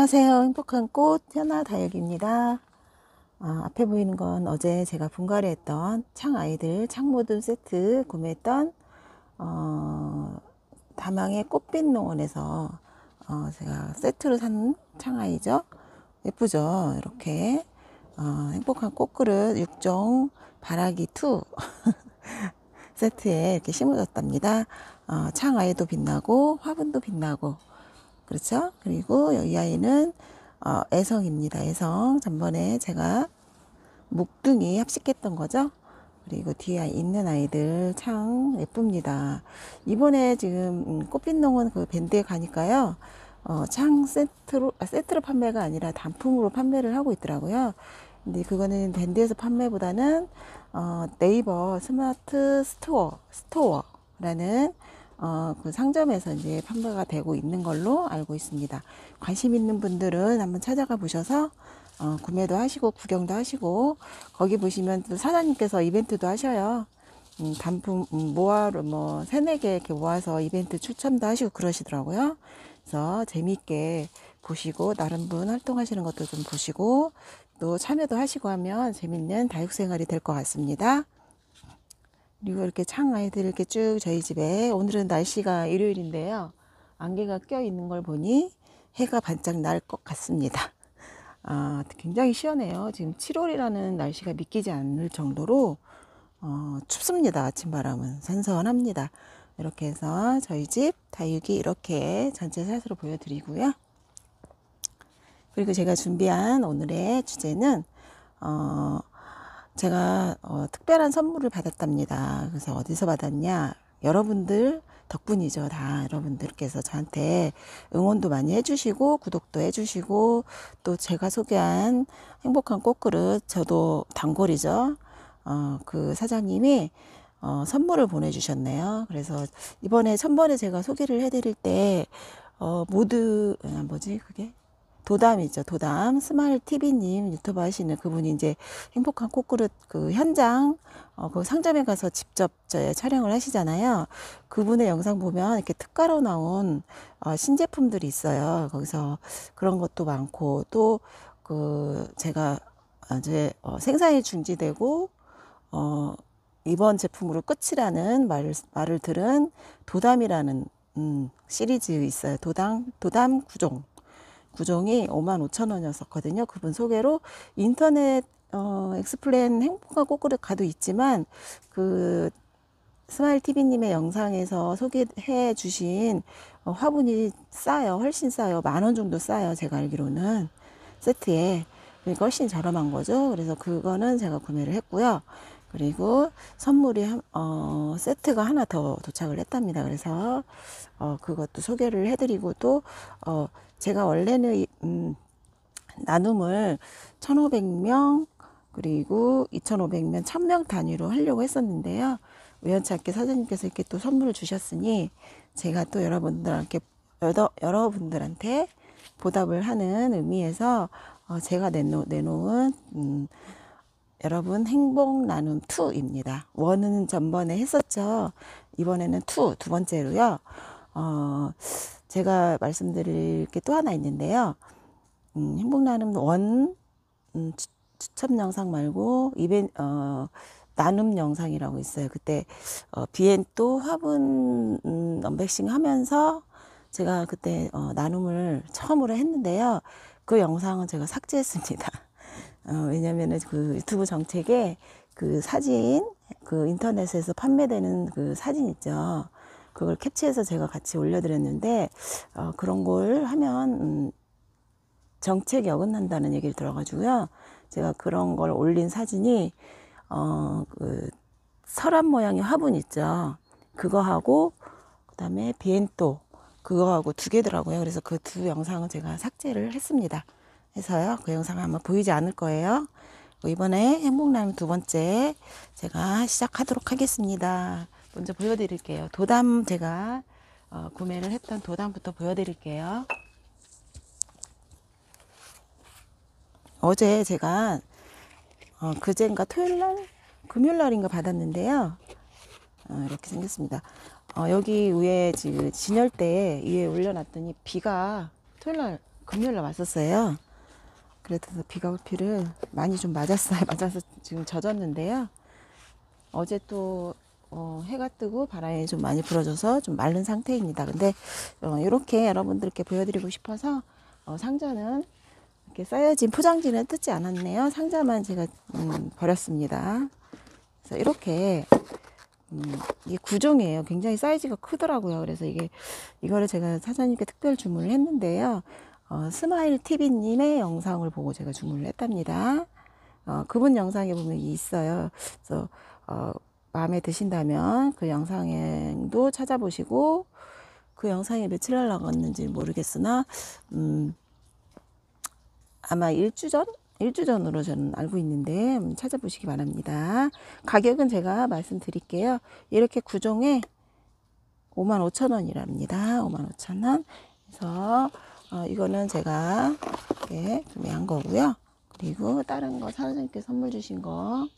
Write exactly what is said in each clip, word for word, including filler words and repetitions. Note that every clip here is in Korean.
안녕하세요. 행복한 꽃 현아 다육입니다. 아, 앞에 보이는 건 어제 제가 분갈이 했던 창 아이들 창모듬 세트 구매했던 어, 다망의 꽃빛 농원에서 어, 제가 세트로 산 창아이죠. 예쁘죠? 이렇게 어, 행복한 꽃그릇 육 종 바라기 이 세트에 이렇게 심어줬답니다. 어, 창아이도 빛나고 화분도 빛나고 그렇죠? 그리고 이 아이는 어, 애성입니다. 애성. 전번에 제가 목둥이 합식했던 거죠. 그리고 뒤에 있는 아이들 참 예쁩니다. 이번에 지금 꽃빛농원 그 밴드에 가니까요. 어, 창 세트로, 아, 세트로 판매가 아니라 단품으로 판매를 하고 있더라고요. 근데 그거는 밴드에서 판매보다는 어, 네이버 스마트 스토어, 스토어라는 어, 그 상점에서 이제 판매가 되고 있는 걸로 알고 있습니다. 관심 있는 분들은 한번 찾아가 보셔서 어, 구매도 하시고 구경도 하시고 거기 보시면 또 사장님께서 이벤트도 하셔요. 음, 단품 음, 모아로 뭐 세네 개 이렇게 모아서 이벤트 추첨도 하시고 그러시더라고요. 그래서 재미있게 보시고 다른 분 활동하시는 것도 좀 보시고 또 참여도 하시고 하면 재밌는 다육생활이 될 것 같습니다. 그리고 이렇게 창 아이들 이렇게 쭉 저희 집에 오늘은 날씨가 일요일인데요. 안개가 껴 있는 걸 보니 해가 반짝 날 것 같습니다. 아, 굉장히 시원해요. 지금 칠월이라는 날씨가 믿기지 않을 정도로 어, 춥습니다. 아침 바람은 선선합니다. 이렇게 해서 저희 집 다육이 이렇게 전체 샷으로 보여드리고요. 그리고 제가 준비한 오늘의 주제는 어, 제가 어, 특별한 선물을 받았답니다. 그래서 어디서 받았냐? 여러분들 덕분이죠. 다 여러분들께서 저한테 응원도 많이 해주시고 구독도 해주시고 또 제가 소개한 행복한 꽃그릇 저도 단골이죠. 어, 그 사장님이 어, 선물을 보내주셨네요. 그래서 이번에 천번에 제가 소개를 해드릴 때 어, 모두 아, 뭐지 그게? 도담이죠. 도담 스마일 티비님 유튜브 하시는 그분이 이제 행복한 꽃그릇 그 현장 어, 그 상점에 가서 직접 저 촬영을 하시잖아요. 그분의 영상 보면 이렇게 특가로 나온 어, 신제품들이 있어요. 거기서 그런 것도 많고 또 그 제가 이제 어, 생산이 중지되고 어, 이번 제품으로 끝이라는 말을 말을 들은 도담이라는 음, 시리즈 있어요. 도담 도담 구종. 구종이 오만 오천 원이었었거든요. 그분 소개로 인터넷 어, 엑스플레인 행복한 꽃그릇 가도 있지만 그 스마일 티비님의 영상에서 소개해 주신 어, 화분이 싸요. 훨씬 싸요. 만 원 정도 싸요. 제가 알기로는 세트에. 그러니까 훨씬 저렴한 거죠. 그래서 그거는 제가 구매를 했고요. 그리고 선물이 한, 어, 세트가 하나 더 도착을 했답니다. 그래서 어, 그것도 소개를 해드리고 또 어, 제가 원래는 음, 나눔을 천오백 명 그리고 이천오백 명, 천 명 단위로 하려고 했었는데요. 우연찮게 사장님께서 이렇게 또 선물을 주셨으니 제가 또 여러분들한테 여러, 여러분들한테 보답을 하는 의미에서 어, 제가 내놓, 내놓은 음, 여러분 행복 나눔 이입니다. 원은 전번에 했었죠. 이번에는 이, 두 번째로요. 어, 제가 말씀드릴 게 또 하나 있는데요. 음, 행복 나눔 원 음, 추, 추첨 영상 말고 이벤 어, 나눔 영상이라고 있어요. 그때 어, 비엔또 화분 음, 언백싱 하면서 제가 그때 어, 나눔을 처음으로 했는데요. 그 영상은 제가 삭제했습니다. 어, 왜냐면은 그 유튜브 정책에 그 사진, 그 인터넷에서 판매되는 그 사진 있죠. 그걸 캡처해서 제가 같이 올려드렸는데, 어, 그런 걸 하면, 음, 정책이 어긋난다는 얘기를 들어가지고요. 제가 그런 걸 올린 사진이, 어, 그, 서랍 모양의 화분 있죠. 그거하고, 그 다음에 비엔또, 그거하고 두 개더라고요. 그래서 그 두 영상은 제가 삭제를 했습니다. 해서요. 그 영상 아마 보이지 않을 거예요. 이번에 행복나눔 두 번째 제가 시작하도록 하겠습니다. 먼저 보여드릴게요. 도담 제가 어, 구매를 했던 도담부터 보여드릴게요. 어제 제가 어, 그젠가 토요일날 금요일날인가 받았는데요. 어, 이렇게 생겼습니다. 어, 여기 위에 지금 진열대에 위에 올려놨더니 비가 토요일날 금요일날 왔었어요. 그래서 비가 올 비를 많이 좀 맞았어요. 맞아서 지금 젖었는데요. 어제 또 어, 해가 뜨고 바람이 좀 많이 불어줘서 좀 마른 상태입니다. 근데 어, 이렇게 여러분들께 보여드리고 싶어서 어, 상자는 이렇게 쌓여진 포장지는 뜯지 않았네요. 상자만 제가 음, 버렸습니다. 그래서 이렇게 음, 이게 구종이에요. 굉장히 사이즈가 크더라고요. 그래서 이게 이거를 제가 사장님께 특별 주문을 했는데요. 어, 스마일 티비님의 영상을 보고 제가 주문을 했답니다. 어, 그분 영상에 보면 있어요. 그래서 어, 마음에 드신다면 그 영상도 찾아보시고 그 영상이 며칠 날 나갔는지 모르겠으나 음, 아마 일주 전? 일주 전으로 저는 알고 있는데 찾아보시기 바랍니다. 가격은 제가 말씀드릴게요. 이렇게 구종에 오만 오천 원이랍니다. 오만 오천 원. 그래서 어, 이거는 제가 이렇게 구매한 거고요. 그리고 다른 거 사장님께 선물 주신 거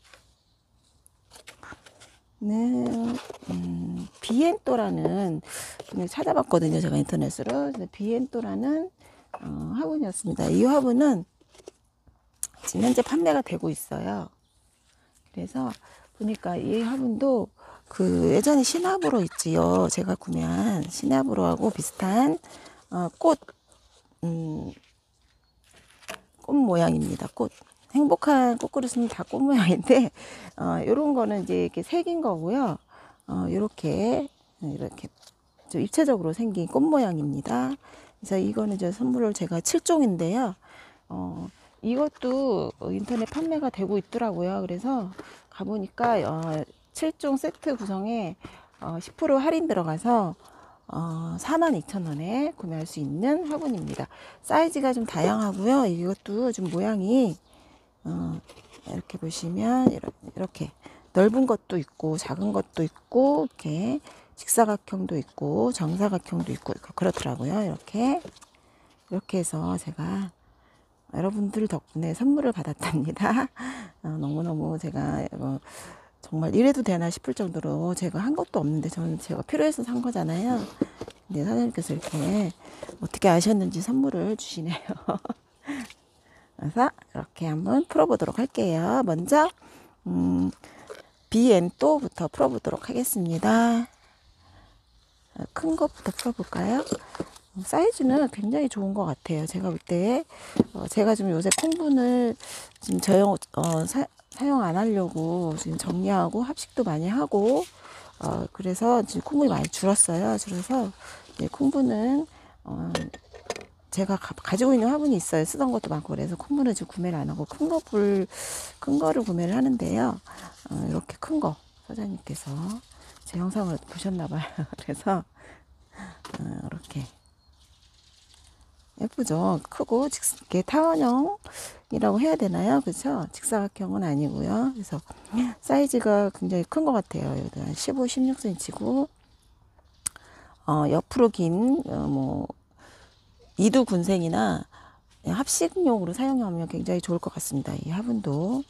는 음, 비엔토라는 찾아봤거든요. 제가 인터넷으로. 비엔토라는 어, 화분이었습니다. 이 화분은 지금 현재 판매가 되고 있어요. 그래서 보니까 이 화분도 그 예전에 시나브로 있지요. 제가 구매한 시나브로하고 비슷한 어, 꽃, 음, 꽃 모양입니다. 꽃. 행복한 꽃그릇은 다 꽃 모양인데, 어, 요런 거는 이제 이렇게 색인 거고요. 어, 요렇게, 이렇게 좀 입체적으로 생긴 꽃 모양입니다. 그래서 이거는 저 선물을 제가 칠 종인데요. 어, 이것도 인터넷 판매가 되고 있더라고요. 그래서 가보니까, 어, 칠 종 세트 구성에 어, 십 퍼센트 할인 들어가서 어, 사만 이천 원에 구매할 수 있는 화분입니다. 사이즈가 좀 다양하고요. 이것도 좀 모양이 어, 이렇게 보시면 이렇게 넓은 것도 있고 작은 것도 있고 이렇게 직사각형도 있고 정사각형도 있고 그렇더라고요. 이렇게 이렇게 해서 제가 여러분들 덕분에 선물을 받았답니다. 어, 너무너무 제가 어, 정말 이래도 되나 싶을 정도로 제가 한 것도 없는데 저는 제가 필요해서 산 거잖아요. 근데 사장님께서 이렇게 어떻게 아셨는지 선물을 주시네요. 그래서 이렇게 한번 풀어보도록 할게요. 먼저 음, 비엔토부터 풀어보도록 하겠습니다. 큰 것부터 풀어볼까요? 사이즈는 굉장히 좋은 것 같아요. 제가 볼 때 어, 제가 지금 요새 콩분을 지금 저용 어, 사, 사용 안 하려고 지금 정리하고 합식도 많이 하고 어, 그래서 지금 콩분이 많이 줄었어요. 그래서 네, 콩분은 어, 제가 가, 가지고 있는 화분이 있어요. 쓰던 것도 많고 그래서 콩분은 지금 구매를 안 하고 큰 거불 큰 거를 구매를 하는데요. 어, 이렇게 큰 거 사장님께서 제 영상을 보셨나 봐요. 그래서 어, 이렇게 예쁘죠. 크고 이게 타원형이라고 해야 되나요? 그렇죠? 직사각형은 아니고요. 그래서 사이즈가 굉장히 큰 것 같아요. 십오, 십육 센티미터고 어, 옆으로 긴 어, 뭐 이두 군생이나 합식용으로 사용하면 굉장히 좋을 것 같습니다. 이 화분도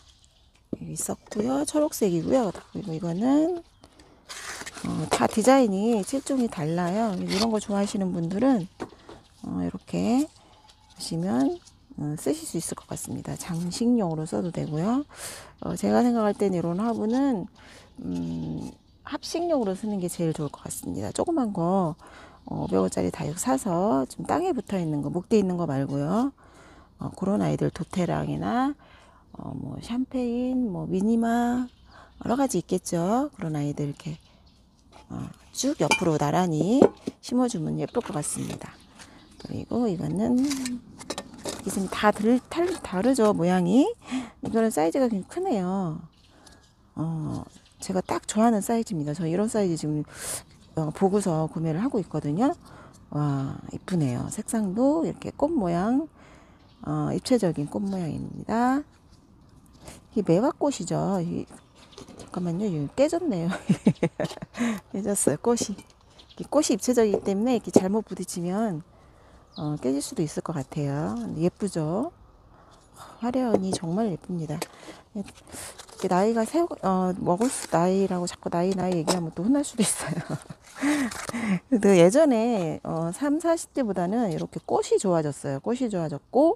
있었고요. 초록색이고요. 그리고 이거는 어, 다 디자인이 칠 종이 달라요. 이런 거 좋아하시는 분들은 어, 이렇게 보시면 어, 쓰실 수 있을 것 같습니다. 장식용으로 써도 되고요. 어, 제가 생각할 때는 이런 화분은 음, 합식용으로 쓰는 게 제일 좋을 것 같습니다. 조그만 거 어, 오백 원짜리 다육 사서 좀 땅에 붙어 있는 거, 목대 있는 거 말고요. 어, 그런 아이들 도테랑이나 어, 뭐 샴페인, 뭐 미니마 여러 가지 있겠죠. 그런 아이들 이렇게 어, 쭉 옆으로 나란히 심어주면 예쁠 것 같습니다. 그리고 이거는 이게 다 들, 탈, 다르죠 모양이. 이거는 사이즈가 굉장히 크네요. 어, 제가 딱 좋아하는 사이즈입니다. 저 이런 사이즈 지금 어, 보고서 구매를 하고 있거든요. 와 이쁘네요. 색상도 이렇게 꽃 모양 어, 입체적인 꽃 모양입니다. 이 매화꽃이죠. 이, 잠깐만요. 이거 깨졌네요. 깨졌어요. 꽃이. 꽃이 입체적이기 때문에 이렇게 잘못 부딪히면 어, 깨질 수도 있을 것 같아요. 예쁘죠? 화려하니 정말 예쁩니다. 나이가 세, 어, 먹을 수 나이라고 자꾸 나이 나이 얘기하면 또 혼날 수도 있어요. 근데 예전에 어, 삼, 사십 대보다는 이렇게 꽃이 좋아졌어요. 꽃이 좋아졌고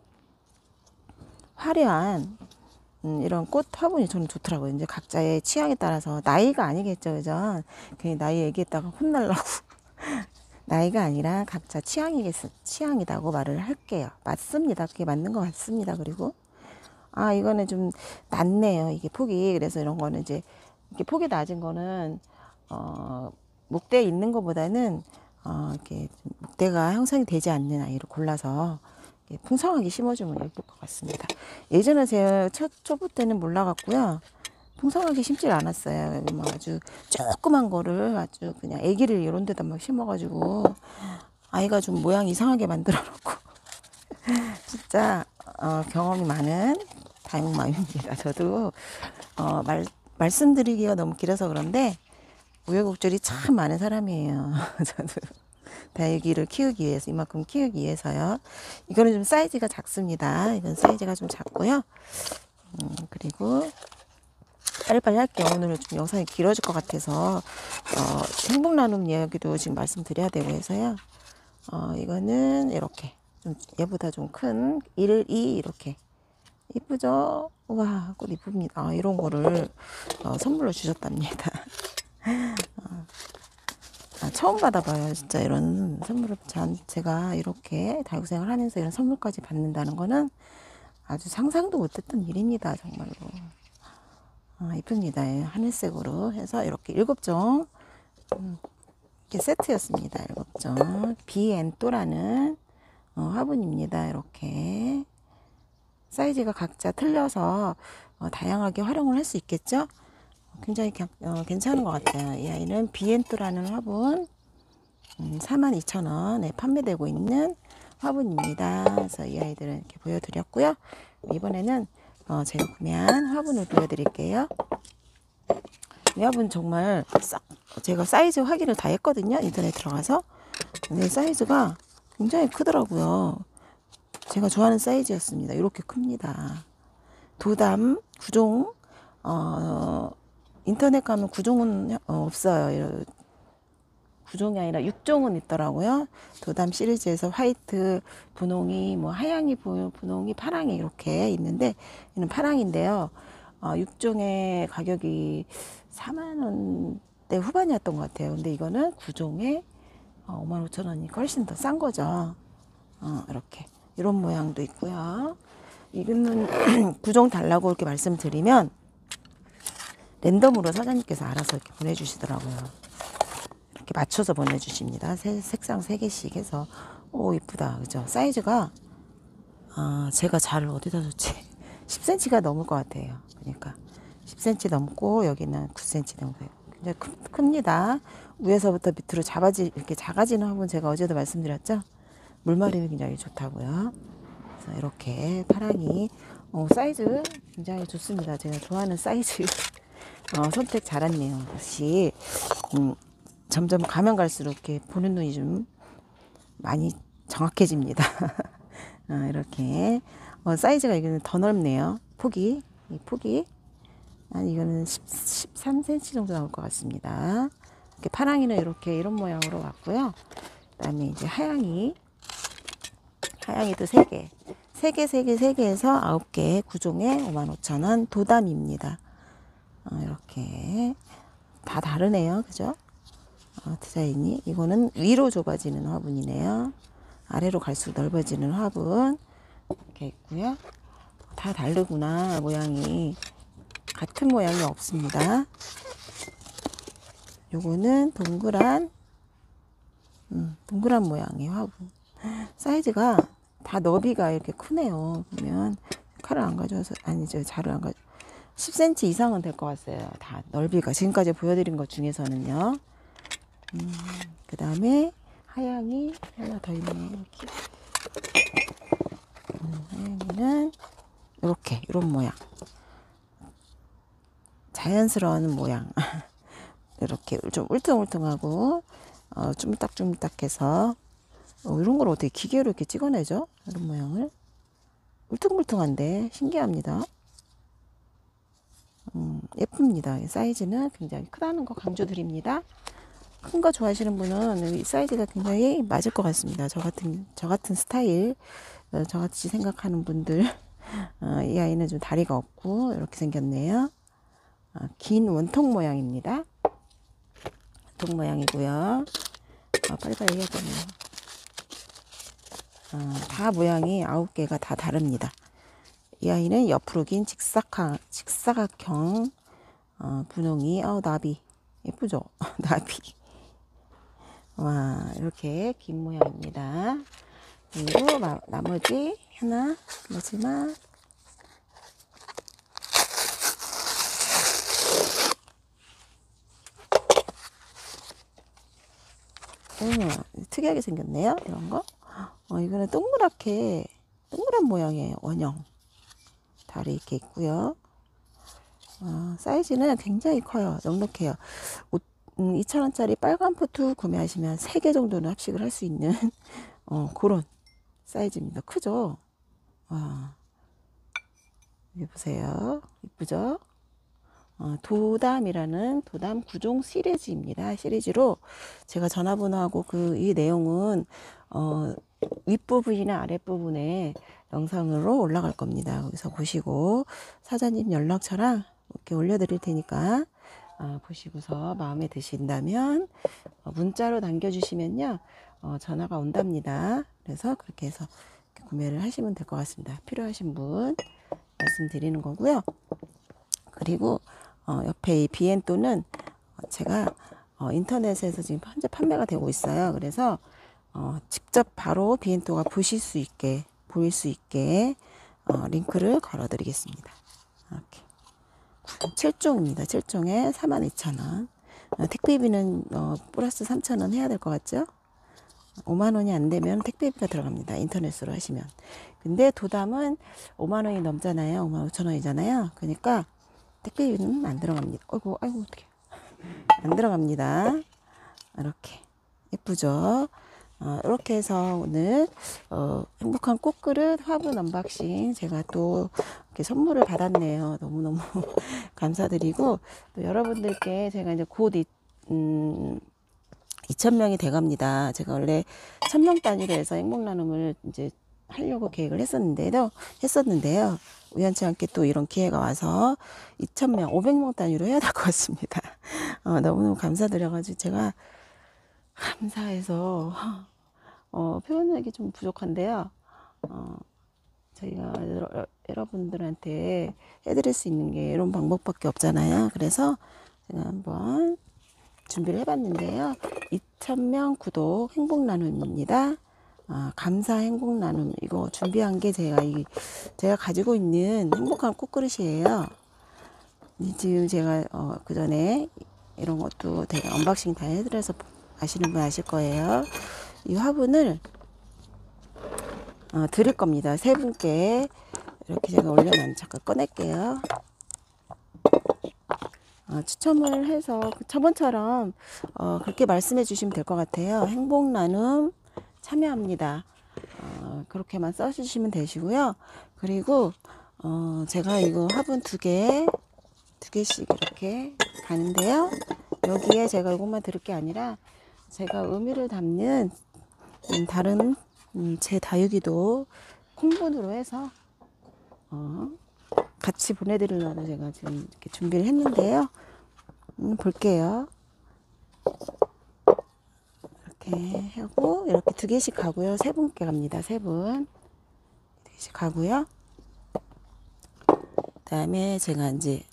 화려한 음, 이런 꽃 화분이 저는 좋더라고요. 이제 각자의 취향에 따라서 나이가 아니겠죠, 그죠? 괜히 나이 얘기했다가 혼날라고. 나이가 아니라 각자 취향이겠, 취향이라고 말을 할게요. 맞습니다. 그게 맞는 것 같습니다. 그리고 아, 이거는 좀 낮네요. 이게 폭이. 그래서 이런 거는 이제 이렇게 폭이 낮은 거는 어, 목대에 있는 것보다는 어, 이렇게 목대가 형성이 되지 않는 아이를 골라서 풍성하게 심어주면 예쁠 것 같습니다. 예전에 제가 첫 초보 때는 몰라갖고요. 풍성하게 심질 않았어요. 뭐 아주 조그만 거를 아주 그냥 애기를 이런 데다 막 심어가지고 아이가 좀 모양 이상하게 만들어 놓고 진짜 어, 경험이 많은 다육맘입니다. 저도 어, 말, 말씀드리기가 너무 길어서 그런데 우여곡절이 참 많은 사람이에요. 저도 다육이를 키우기 위해서 이만큼 키우기 위해서요. 이거는 좀 사이즈가 작습니다. 이건 사이즈가 좀 작고요. 음, 그리고 빨리빨리 할게요. 오늘은 좀 영상이 길어질 것 같아서 어, 행복 나눔 이야기도 지금 말씀드려야 되고 해서요. 어, 이거는 이렇게 좀 얘보다 좀 큰 일, 이 이렇게 이쁘죠? 와, 꽃 이쁩니다. 아, 이런 거를 어, 선물로 주셨답니다. 어, 아, 처음 받아봐요. 진짜 이런 선물을 전, 제가 이렇게 다육생활 하면서 이런 선물까지 받는다는 거는 아주 상상도 못했던 일입니다. 정말로. 아, 이쁩니다. 예, 하늘색으로 해서 이렇게 일곱 종 음, 이렇게 세트였습니다. 일곱 종 비엔또라는 어, 화분입니다. 이렇게 사이즈가 각자 틀려서 어, 다양하게 활용을 할 수 있겠죠. 굉장히 겨, 어, 괜찮은 것 같아요. 이 아이는 비엔또라는 화분 음, 사만 이천 원에 판매되고 있는 화분입니다. 그래서 이 아이들은 이렇게 보여드렸고요. 이번에는 어, 제가 구매한 화분을 보여드릴게요. 이 화분 정말 싹 제가 사이즈 확인을 다 했거든요. 인터넷 들어가서. 근데 사이즈가 굉장히 크더라고요. 제가 좋아하는 사이즈였습니다. 이렇게 큽니다. 도담 구종 어, 인터넷 가면 구종은 어, 없어요. 구종이 아니라 육 종은 있더라고요. 도담 시리즈에서 화이트, 분홍이, 뭐 하양이, 분홍이, 파랑이 이렇게 있는데 이는 파랑인데요. 어, 육 종의 가격이 사만 원대 후반이었던 것 같아요. 근데 이거는 구 종에 어, 오만 오천 원이 훨씬 더 싼 거죠. 어, 이렇게 이런 모양도 있고요. 이거는 구 종 달라고 이렇게 말씀드리면 랜덤으로 사장님께서 알아서 이렇게 보내주시더라고요. 이렇게 맞춰서 보내주십니다. 세, 색상 세 개씩 해서 오 이쁘다 그죠? 사이즈가 아, 제가 잘 어디다 뒀지? 십 센티미터가 넘을 것 같아요. 그러니까 십 센티미터 넘고 여기는 구 센티미터 넘고요. 굉장히 크, 큽니다. 위에서부터 밑으로 작아지 이렇게 작아지는 화분 제가 어제도 말씀드렸죠. 물마름이 굉장히 좋다고요. 그래서 이렇게 파랑이 어, 사이즈 굉장히 좋습니다. 제가 좋아하는 사이즈 어, 선택 잘했네요. 역시 음, 점점 가면 갈수록 이렇게 보는 눈이 좀 많이 정확해집니다. 어, 이렇게 어, 사이즈가 이거는 더 넓네요. 폭이 이 폭이 한 이거는 십삼 센티미터 정도 나올 것 같습니다. 이렇게 파랑이는 이렇게 이런 모양으로 왔고요. 그다음에 이제 하양이 하양이도 세 개, 세 개, 세 개, 세 개에서 아홉 개 구 종에 오만 오천 원 도담입니다. 어, 이렇게 다 다르네요, 그죠? 어, 디자인이 이거는 위로 좁아지는 화분이네요. 아래로 갈수록 넓어지는 화분 이렇게 있고요. 다 다르구나. 모양이 같은 모양이 없습니다. 요거는 동그란 음, 동그란 모양의 화분. 사이즈가 다 너비가 이렇게 크네요. 보면 칼을 안 가져와서 아니죠, 자를 안 가져. 십 센티미터 이상은 될 것 같아요. 다 넓이가 지금까지 보여드린 것 중에서는요. 음, 그 다음에 하양이 하나 더 있네요. 이렇게. 음, 하양이는 이렇게 이런 모양, 자연스러운 모양. 이렇게 좀 울퉁울퉁하고 어, 쭈물딱쭈물딱해서 어, 이런 걸 어떻게 기계로 이렇게 찍어내죠? 이런 모양을 울퉁불퉁한데 신기합니다. 음, 예쁩니다. 사이즈는 굉장히 크다는 거 강조드립니다. 큰 거 좋아하시는 분은 이 사이즈가 굉장히 맞을 것 같습니다. 저 같은 저 같은 스타일, 어, 저같이 생각하는 분들. 어, 이 아이는 좀 다리가 없고 이렇게 생겼네요. 어, 긴 원통 모양입니다. 원통 모양이고요. 어, 빨리빨리 해야 되네요. 어, 다 모양이 아홉 개가 다 다릅니다. 이 아이는 옆으로 긴 직사각, 직사각형 어, 분홍이, 어, 나비 예쁘죠? 나비. 와, 이렇게 긴 모양입니다. 그리고 마, 나머지 하나, 마지막 음, 특이하게 생겼네요. 이런 거. 어, 이거는 동그랗게 동그란 모양의 원형 다리 이렇게 있고요. 어, 사이즈는 굉장히 커요. 넉넉해요. 음, 이천 원짜리 빨간 포트 구매하시면 세 개 정도는 합식을 할 수 있는 어, 그런 사이즈입니다. 크죠? 와, 여기 보세요. 이쁘죠? 어, 도담이라는 도담 구종 시리즈입니다. 시리즈로 제가 전화번호하고 그 이 내용은 어, 윗부분이나 아랫부분에 영상으로 올라갈 겁니다. 거기서 보시고 사장님 연락처랑 이렇게 올려드릴 테니까 어, 보시고서 마음에 드신다면 어, 문자로 남겨주시면요 어, 전화가 온답니다. 그래서 그렇게 해서 이렇게 구매를 하시면 될 것 같습니다. 필요하신 분 말씀드리는 거고요. 그리고 어, 옆에 이 비엔토는 제가 어, 인터넷에서 지금 현재 판매가 되고 있어요. 그래서 어, 직접 바로 비엔토가 보실 수 있게 보일 수 있게 어, 링크를 걸어 드리겠습니다. 이렇게 칠 종입니다. 칠 종에 사만 이천 원. 어, 택배비는 어, 플러스 삼천 원 해야 될 것 같죠? 오만 원이 안 되면 택배비가 들어갑니다. 인터넷으로 하시면. 근데 도담은 오만 원이 넘잖아요. 오만 오천 원이잖아요. 그러니까 택배비는 안 들어갑니다. 어이구, 아이고, 어떡해. 안 들어갑니다. 이렇게. 예쁘죠? 어, 이렇게 해서 오늘, 어, 행복한 꽃그릇 화분 언박싱 제가 또 이렇게 선물을 받았네요. 너무너무 감사드리고, 또 여러분들께 제가 이제 곧, 이, 음, 이천 명이 돼 갑니다. 제가 원래 천 명 단위로 해서 행복 나눔을 이제 하려고 계획을 했었는데요. 했었는데요. 우연치 않게 또 이런 기회가 와서 이천 명, 오백 명 단위로 해야 될 것 같습니다. 어, 너무너무 감사드려가지고 제가 감사해서 어, 표현하기 좀 부족한데요. 어, 저희가 여러, 여러분들한테 해드릴 수 있는 게 이런 방법밖에 없잖아요. 그래서 제가 한번 준비를 해봤는데요. 이천 명 구독 행복 나눔입니다. 아, 감사 행복 나눔 이거 준비한 게 제가 이 제가 가지고 있는 행복한 꽃그릇이에요. 지금 제가 어, 그 전에 이런 것도 제가 언박싱 다 해드려서 아시는 분 아실 거예요. 이 화분을 어, 드릴 겁니다. 세 분께 이렇게 제가 올려놨는 잠깐 꺼낼게요. 어, 추첨을 해서 저번처럼 어, 그렇게 말씀해 주시면 될 것 같아요. 행복 나눔 참여합니다. 어, 그렇게만 써주시면 되시고요. 그리고 어, 제가 이거 화분 두 개, 두 개씩 이렇게 가는데요. 여기에 제가 이것만 들을 게 아니라 제가 의미를 담는 음, 다른 음, 제 다육이도 콩분으로 해서 어, 같이 보내드리려고 제가 지금 이렇게 준비를 했는데요. 음, 볼게요. 이렇게 하고 이렇게 두 개씩 가고요. 세 분께 갑니다. 세 분. 두 개씩 가고요. 그다음에 제가 이제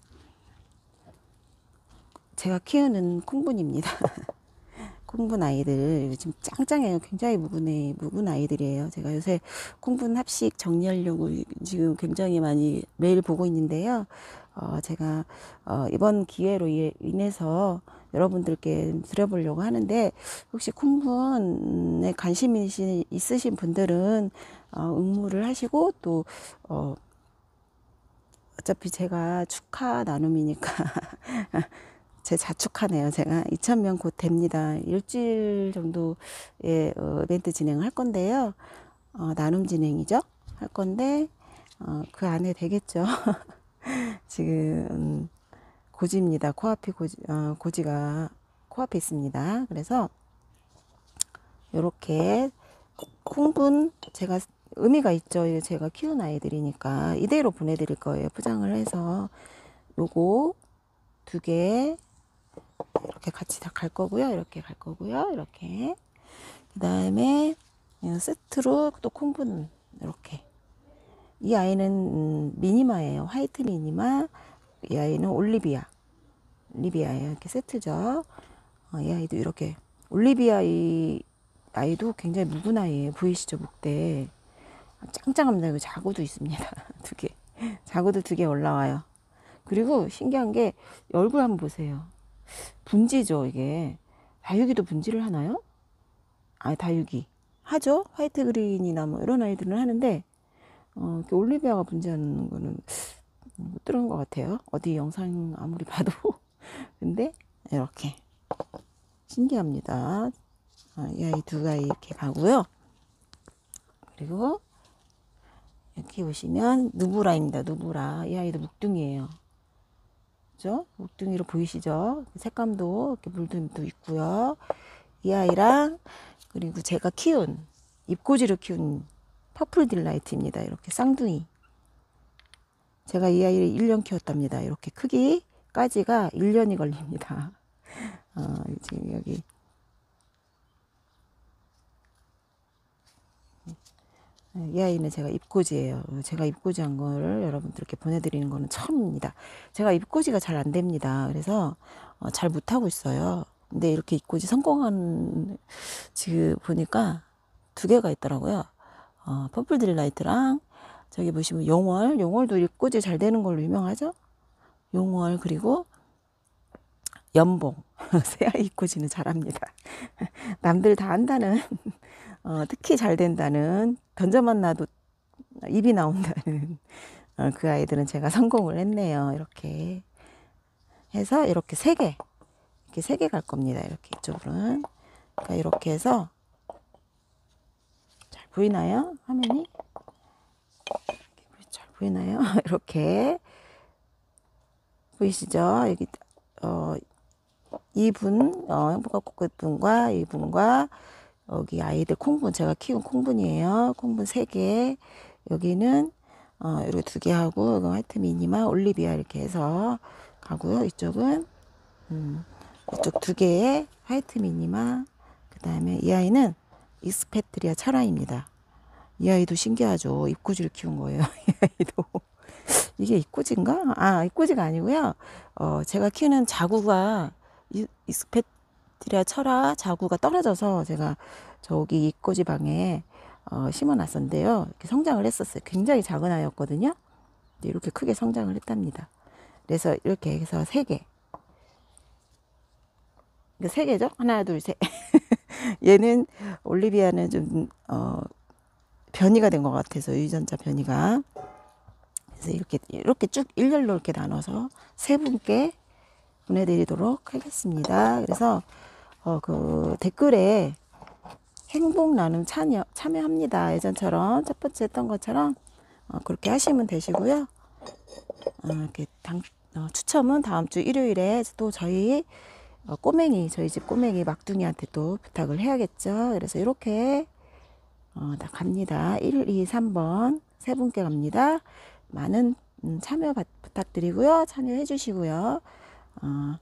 제가 키우는 콩분입니다. 콩분 아이들 요즘 짱짱해요. 굉장히 묵은 애, 묵은 아이들이에요. 제가 요새 콩분 합식 정리하려고 지금 굉장히 많이 매일 보고 있는데요. 어, 제가 어, 이번 기회로 인해서 여러분들께 드려보려고 하는데 혹시 콩분에 관심이 있으신 분들은 어, 응모를 하시고 또 어, 어차피 제가 축하 나눔이니까 제 자축하네요. 제가 이천 명 곧 됩니다. 일주일 정도의 어, 이벤트 진행을 할 건데요. 어, 나눔 진행이죠. 할 건데 어, 그 안에 되겠죠. 지금 고지입니다. 코앞에 고지, 어, 고지가 코앞에 있습니다. 그래서 요렇게 콩분 제가 의미가 있죠. 제가 키운 아이들이니까 이대로 보내드릴 거예요. 포장을 해서 요거 두 개 이렇게 같이 다 갈 거고요. 이렇게 갈 거고요. 이렇게 그 다음에 세트로 또 콩분 이렇게. 이 아이는 음, 미니마예요. 화이트 미니마. 이 아이는 올리비아. 올리비아예요. 이렇게 세트죠. 어, 이 아이도 이렇게 올리비아 이 아이도 굉장히 묵은 아이예요. 보이시죠? 목대 짱짱합니다. 여기 자구도 있습니다. 두 개. 자구도 두 개 올라와요. 그리고 신기한 게 얼굴 한번 보세요. 분지죠, 이게. 다육이도 분지를 하나요? 아, 다육이 하죠. 화이트 그린이나 뭐 이런 아이들은 하는데 어, 이렇게 올리비아가 분지하는 거는 못 들은 것 같아요. 어디 영상 아무리 봐도. 근데 이렇게 신기합니다. 아, 이 아이 두 아이 이렇게 가고요. 그리고 여기 보시면 누브라입니다. 누브라. 이 아이도 묵둥이에요. 그죠? 묵둥이로 보이시죠? 색감도 이렇게 물듬도 있고요. 이 아이랑 그리고 제가 키운 입꼬지로 키운 퍼플 딜라이트입니다. 이렇게 쌍둥이. 제가 이 아이를 일 년 키웠답니다. 이렇게 크기까지가 일 년이 걸립니다. 어, 지금 여기 이 아이는 제가 입꼬지예요. 제가 입꼬지 한 거를 여러분들께 보내드리는 거는 처음입니다. 제가 입꼬지가 잘 안 됩니다. 그래서 어, 잘 못하고 있어요. 근데 이렇게 입꼬지 성공한 지금 보니까 두 개가 있더라고요. 어, 퍼플 딜라이트랑 저기 보시면 용월, 용월도 입꼬지 잘 되는 걸로 유명하죠. 용월 그리고 연봉. 새아이 입꼬지는 잘합니다. 남들 다 한다는 어, 특히 잘 된다는 던져만 놔도 입이 나온다는 어, 그 아이들은 제가 성공을 했네요. 이렇게 해서 이렇게 세 개 이렇게 세 개 갈 겁니다. 이렇게 이쪽으로는 그러니까 이렇게 해서 잘 보이나요? 화면이 잘 보이나요? 이렇게 보이시죠? 여기 어, 이분 어, 행복한 꽃분과 이분과 여기 아이들 콩분 제가 키운 콩분이에요. 콩분 세 개. 여기는 어, 이렇게 두 개 하고 이거 화이트 미니마 올리비아 이렇게 해서 가고요. 이쪽은 음, 이쪽 두 개의 화이트 미니마. 그 다음에 이 아이는 익스페트리아 차라입니다. 이 아이도 신기하죠. 입꼬지를 키운 거예요. 이 아이도 이게 입꼬지인가? 아, 입꼬지가 아니고요. 어, 제가 키우는 자구가 익스페트리아 철화 자구가 떨어져서 제가 저기 입꼬지 방에 어, 심어놨었는데요. 이렇게 성장을 했었어요. 굉장히 작은 아이였거든요. 이렇게 크게 성장을 했답니다. 그래서 이렇게 해서 세 개. 세 개죠? 하나, 둘, 셋. 얘는 올리비아는 좀 어, 변이가 된 것 같아서 유전자 변이가. 그래서 이렇게 이렇게 쭉 일렬로 이렇게 나눠서 세 분께 보내드리도록 하겠습니다. 그래서 어, 그 댓글에 행복 나눔 참여, 참여합니다. 예전처럼 첫 번째 했던 것처럼 어, 그렇게 하시면 되시고요. 어, 이렇게 당, 어, 추첨은 다음 주 일요일에 또 저희 어, 꼬맹이 저희 집 꼬맹이 막둥이한테 또 부탁을 해야겠죠. 그래서 이렇게 어, 다 갑니다. 일, 이, 삼 번 세 분께 갑니다. 많은 음, 참여 바, 부탁드리고요. 참여해 주시고요. 어,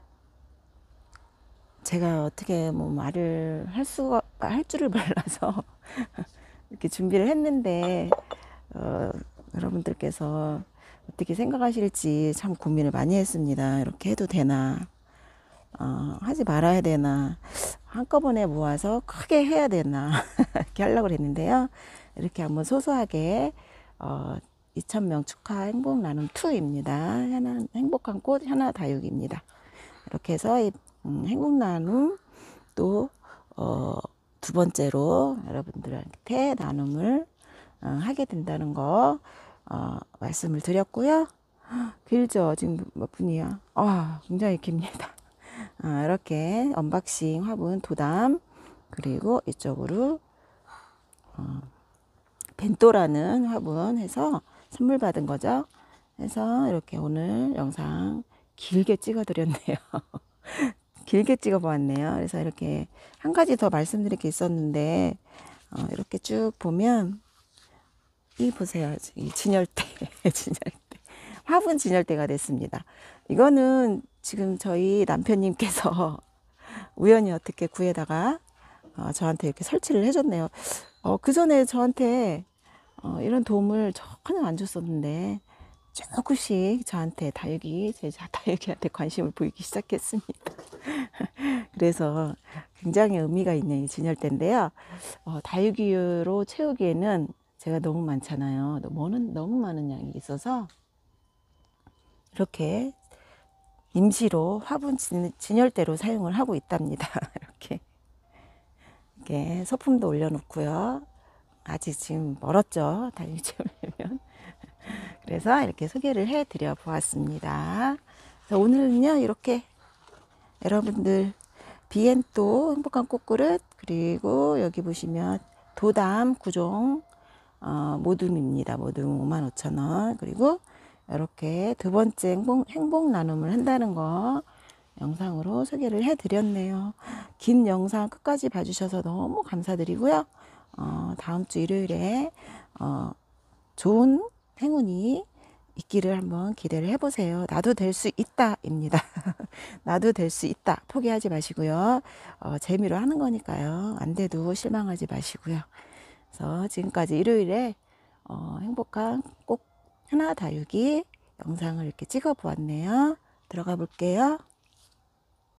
제가 어떻게 뭐 말을 할 수가 할 줄을 몰라서 이렇게 준비를 했는데 어, 여러분들께서 어떻게 생각하실지 참 고민을 많이 했습니다. 이렇게 해도 되나 어, 하지 말아야 되나 한꺼번에 모아서 크게 해야 되나 이렇게 하려고 했는데요. 이렇게 한번 소소하게 어, 이천 명 축하 행복 나눔 이입니다. 하나 행복한 꽃 하나 다육입니다. 이렇게 해서 이, 음, 행복 나눔 또 어, 두 번째로 여러분들한테 나눔을 어, 하게 된다는 거 어, 말씀을 드렸고요. 길죠? 지금 몇 분이야? 아, 굉장히 깁니다. 아, 이렇게 언박싱 화분 도담 그리고 이쪽으로 어, 벤또라는 화분 해서 선물 받은 거죠. 해서 이렇게 오늘 영상 길게 찍어 드렸네요. 길게 찍어 보았네요. 그래서 이렇게 한 가지 더 말씀드릴 게 있었는데, 어, 이렇게 쭉 보면, 이 보세요. 이 진열대, 진열대. 화분 진열대가 됐습니다. 이거는 지금 저희 남편님께서 우연히 어떻게 구해다가 어, 저한테 이렇게 설치를 해줬네요. 어, 그 전에 저한테 어, 이런 도움을 전혀 안 줬었는데 조금씩 저한테 다육이, 제 다육이한테 관심을 보이기 시작했습니다. 그래서 굉장히 의미가 있는 이 진열대인데요. 어, 다육이로 채우기에는 제가 너무 많잖아요. 너무, 너무 많은 양이 있어서 이렇게 임시로 화분 진, 진열대로 사용을 하고 있답니다. 이렇게 이렇게 소품도 올려놓고요. 아직 지금 멀었죠. 다육이 채우려면. 그래서 이렇게 소개를 해드려 보았습니다. 그래서 오늘은요, 이렇게 여러분들 비엔또 행복한 꽃그릇, 그리고 여기 보시면 도담 구종 어, 모둠입니다. 모둠 오만 오천 원. 그리고 이렇게 두 번째 행복, 행복 나눔을 한다는 거 영상으로 소개를 해드렸네요. 긴 영상 끝까지 봐주셔서 너무 감사드리고요. 어, 다음 주 일요일에 어, 좋은 행운이 있기를 한번 기대를 해보세요. 나도 될 수 있다 입니다. 나도 될 수 있다. 포기하지 마시고요. 어, 재미로 하는 거니까요. 안 돼도 실망하지 마시고요. 그래서 지금까지 일요일에 어, 행복한 꽃 하나 다육이 영상을 이렇게 찍어 보았네요. 들어가 볼게요.